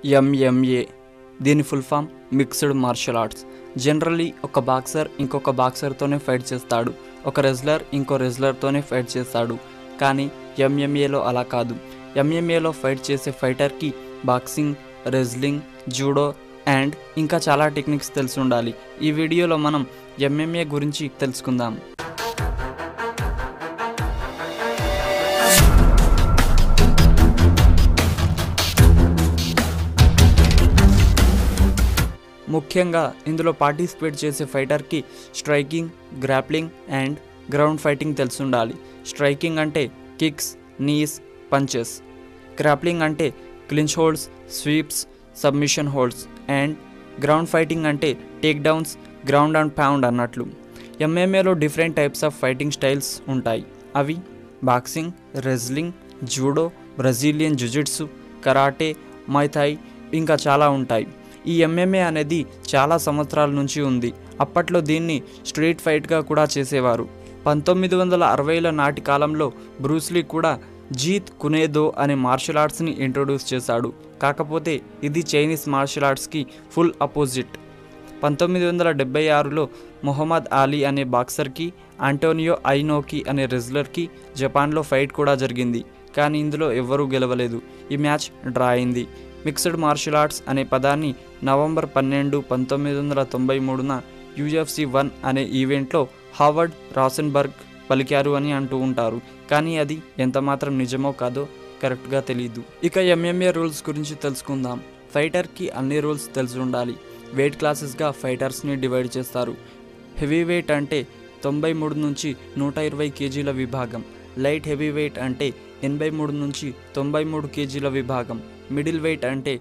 MMA దీని full form mixed martial arts. Generally ఒక boxer ఇంకొక బాక్సర్తోనే ఫైట్ చేస్తాడు, ఒక రెజ్లర్ ఇంకో రెజ్లర్తోనే ఫైట్ చేస్తాడు. కానీ ఎంఎంఏలో అలా కాదు. ఎంఎంఏలో ఫైట్ చేసే ఫైటర్కి బాక్సింగ్, రెజ్లింగ్, జూడో అండ్ ఇంకా చాలా టెక్నిక్స్ తెలిసి ఉండాలి. ఈ వీడియోలో మనం ఎంఎంఏ గురించి తెలుసుకుందాం. ముఖ్యంగా ఇందులో పార్టిసిపేట్ చేసే ఫైటర్కి striking, grappling and ground fighting తెలిసి ఉండాలి. స్ట్రైకింగ్ అంటే కిక్స్, నీస్, పంచెస్. గ్రాప్లింగ్ అంటే clinch holds, sweeps, submission holds. And ground fighting అంటే take downs, ground and pound అన్నట్లు. ఎంఎంఏలో different types of fighting styles ఉంటాయి. అవి boxing, wrestling, judo, Brazilian jujitsu, karate, muay thai ఇంకా చాలా ఉంటాయి. ఈ ఎంఎంఏ అనేది చాలా సంవత్సరాల నుంచి ఉంది. అప్పట్లో దీన్ని స్ట్రీట్ ఫైట్గా కూడా చేసేవారు. 1960ల నాటి కాలంలో బ్రూస్లీ కూడా జీత్ కునేదో అనే మార్షల్ ఆర్ట్స్ని ఇంట్రొడ్యూస్ చేశాడు. కాకపోతే ఇది చైనీస్ మార్షల్ ఆర్ట్స్కి ఫుల్ అపోజిట్. 1976లో మొహమ్మద్ అలీ అనే బాక్సర్కి, ఆంటోనియో ఐనోకి అనే రెజ్లర్కి జపాన్లో ఫైట్ కూడా జరిగింది. కానీ ఇందులో ఎవ్వరూ గెలవలేదు. ఈ మ్యాచ్ డ్రా అయింది. మిక్స్డ్ మార్షల్ ఆర్ట్స్ అనే పదాన్ని నవంబర్ 12, 1993న UFC 1 అనే ఈవెంట్లో హావర్డ్ రాసెన్బర్గ్ పలికారు అని అంటూ ఉంటారు. కానీ అది ఎంతమాత్రం నిజమో కాదో కరెక్ట్గా తెలియదు. ఇక ఎంఎంఏ రూల్స్ గురించి తెలుసుకుందాం. ఫైటర్కి అన్ని రూల్స్ తెలిసి ఉండాలి. వెయిట్ క్లాసెస్గా ఫైటర్స్ని డివైడ్ చేస్తారు. హెవీ వెయిట్ అంటే 93 నుంచి 120 కేజీల విభాగం. లైట్ హెవీ వెయిట్ అంటే 83 నుంచి 93 కేజీల విభాగం. మిడిల్ వెయిట్ అంటే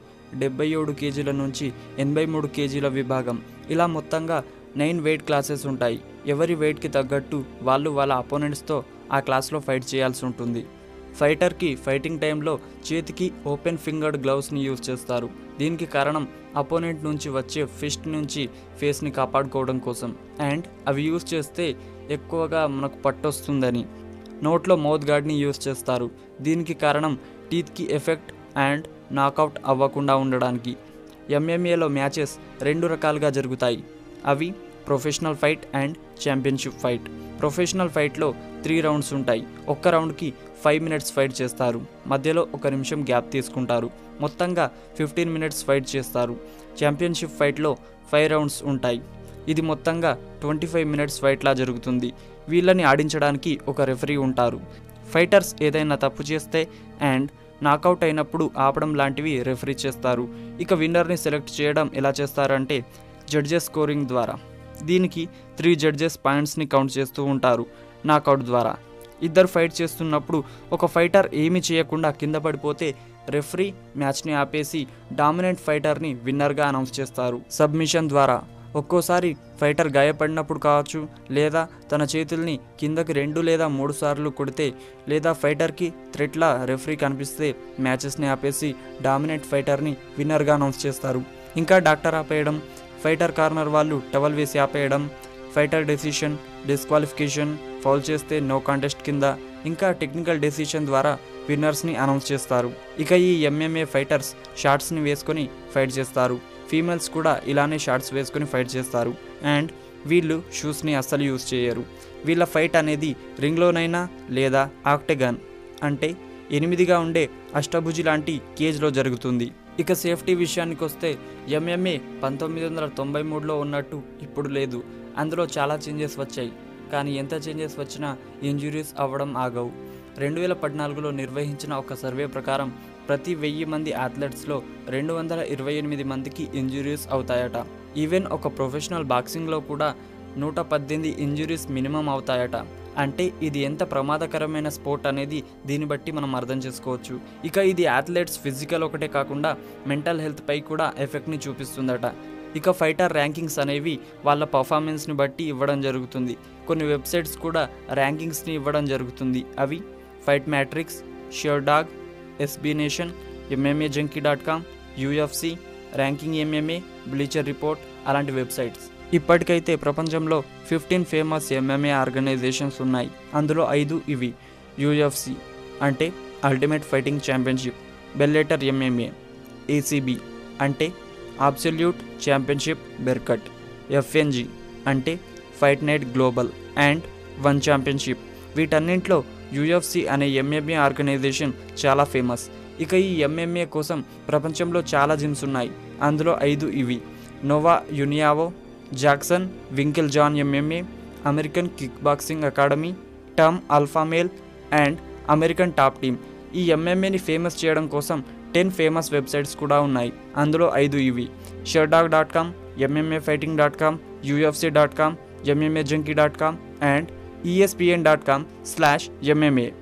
77 కేజీల నుంచి 83 కేజీల విభాగం. ఇలా మొత్తంగా 9 వెయిట్ క్లాసెస్ ఉంటాయి. ఎవరి వెయిట్కి తగ్గట్టు వాళ్ళు వాళ్ళ అపోనెంట్స్తో ఆ క్లాస్లో ఫైట్ చేయాల్సి ఉంటుంది. ఫైటర్కి ఫైటింగ్ టైంలో చేతికి ఓపెన్ ఫింగర్డ్ గ్లౌస్ని యూజ్ చేస్తారు. దీనికి కారణం అపోనెంట్ నుంచి వచ్చే ఫిస్ట్ నుంచి ఫేస్ని కాపాడుకోవడం కోసం. అండ్ అవి యూజ్ చేస్తే ఎక్కువగా మనకు పట్టొస్తుందని. నోట్లో మౌత్ గార్డ్ని యూజ్ చేస్తారు. దీనికి కారణం టీత్కి ఎఫెక్ట్ అండ్ నాకౌట్ అవ్వకుండా ఉండడానికి. ఎంఎంఏలో మ్యాచెస్ 2 రకాలుగా జరుగుతాయి. అవి professional fight and championship fight. Professional ఫైట్లో 3 రౌండ్స్ ఉంటాయి. ఒక్క రౌండ్కి 5 మినిట్స్ ఫైట్ చేస్తారు. మధ్యలో 1 నిమిషం గ్యాప్ తీసుకుంటారు. మొత్తంగా 15 మినిట్స్ ఫైట్ చేస్తారు. ఛాంపియన్షిప్ ఫైట్లో 5 రౌండ్స్ ఉంటాయి. ఇది మొత్తంగా 25 మినిట్స్ ఫైట్లా జరుగుతుంది. వీళ్ళని ఆడించడానికి ఒక రెఫరీ ఉంటారు. ఫైటర్స్ ఏదైనా తప్పు చేస్తే అండ్ నాకౌట్ అయినప్పుడు ఆపడం లాంటివి రెఫరీ చేస్తారు. ఇక విన్నర్ని సెలెక్ట్ చేయడం ఎలా చేస్తారంటే జడ్జెస్ స్కోరింగ్ ద్వారా. దీనికి 3 జడ్జెస్ పాయింట్స్ని కౌంట్ చేస్తూ ఉంటారు నాకౌట్ ద్వారా. ఇద్దరు ఫైట్ చేస్తున్నప్పుడు ఒక ఫైటర్ ఏమీ చేయకుండా కింద పడిపోతే రెఫరీ మ్యాచ్ని ఆపేసి డామినెంట్ ఫైటర్ని విన్నర్గా అనౌన్స్ చేస్తారు. సబ్మిషన్ ద్వారా ఒక్కోసారి ఫైటర్ గాయపడినప్పుడు కావచ్చు, లేదా తన చేతుల్ని కిందకి 2 లేదా 3 సార్లు కొడితే, లేదా ఫైటర్కి థ్రెట్లా రెఫరీ కనిపిస్తే మ్యాచెస్ని ఆపేసి డామినేట్ ఫైటర్ని విన్నర్గా అనౌన్స్ చేస్తారు. ఇంకా డాక్టర్ ఆపేయడం, ఫైటర్ కార్నర్ వాళ్ళు టవల్ వేసి ఆపేయడం, ఫైటర్ డెసిషన్, డిస్క్వాలిఫికేషన్, ఫౌల్ చేస్తే నో కాంటెస్ట్ కింద, ఇంకా టెక్నికల్ డెసిషన్ ద్వారా విన్నర్స్ని అనౌన్స్ చేస్తారు. ఇక ఈ ఎంఎంఏ ఫైటర్స్ షార్ట్స్ని వేసుకొని ఫైట్ చేస్తారు. ఫీమేల్స్ కూడా ఇలానే షార్ట్స్ వేసుకొని ఫైట్ చేస్తారు. అండ్ వీళ్ళు షూస్ని అస్సలు యూజ్ చేయరు. వీళ్ళ ఫైట్ అనేది రింగ్లోనైనా లేదా ఆక్టెగాన్ అంటే 8గా ఉండే అష్టభుజి లాంటి కేజ్లో జరుగుతుంది. ఇక సేఫ్టీ విషయానికి వస్తే ఎంఎంఏ 1993లో ఉన్నట్టు ఇప్పుడు లేదు. అందులో చాలా చేంజెస్ వచ్చాయి. కానీ ఎంత చేంజెస్ వచ్చినా ఇంజురీస్ అవ్వడం ఆగవు. 2014లో నిర్వహించిన ఒక సర్వే ప్రకారం ప్రతి 1000 మంది అథ్లెట్స్లో 228 మందికి ఇంజురీస్ అవుతాయట. ఈవెన్ ఒక ప్రొఫెషనల్ బాక్సింగ్లో కూడా 118 ఇంజురీస్ మినిమం అవుతాయట. అంటే ఇది ఎంత ప్రమాదకరమైన స్పోర్ట్ అనేది దీన్ని బట్టి మనం అర్థం చేసుకోవచ్చు. ఇక ఇది అథ్లెట్స్ ఫిజికల్ ఒకటే కాకుండా మెంటల్ హెల్త్ పై కూడా ఎఫెక్ట్ని చూపిస్తుందట. ఇక ఫైటర్ ర్యాంకింగ్స్ అనేవి వాళ్ళ పర్ఫార్మెన్స్ని బట్టి ఇవ్వడం జరుగుతుంది. కొన్ని వెబ్సైట్స్ కూడా ర్యాంకింగ్స్ని ఇవ్వడం జరుగుతుంది. అవి fight matrix, Sherdog, SB nation, MMAJunkie.com, UFC, ranking MMA, bleacher report అలాంటి వెబ్సైట్స్. ఇప్పటికైతే ప్రపంచంలో 15 ఫేమస్ ఎంఎంఏ ఆర్గనైజేషన్స్ ఉన్నాయి. అందులో 5 ఇవి: UFC అంటే ultimate fighting championship, Bellator MMA, ACB అంటే అబ్సల్యూట్ ఛాంపియన్షిప్ బెర్కట్, ఎఫ్ఎన్జి అంటే fight night global and one championship. వీటన్నింటిలో యూఎఫ్సి అనే ఎంఎంఏ ఆర్గనైజేషన్ చాలా ఫేమస్. ఇక ఈ ఎంఎంఏ కోసం ప్రపంచంలో చాలా జిమ్స్ ఉన్నాయి. అందులో 5 ఇవి: Nova Uniao, Jackson Winkeljohn MMA, American kick boxing academy, team alpha male and American top team. ఈ ఎంఎంఏని ఫేమస్ చేయడం కోసం 10 ఫేమస్ వెబ్సైట్స్ కూడా ఉన్నాయి. అందులో 5 ఇవి: షర్డాగ్.com, MMAfighting.com, UFC.com, MMAjunkie.com and ESPN.com/MMA.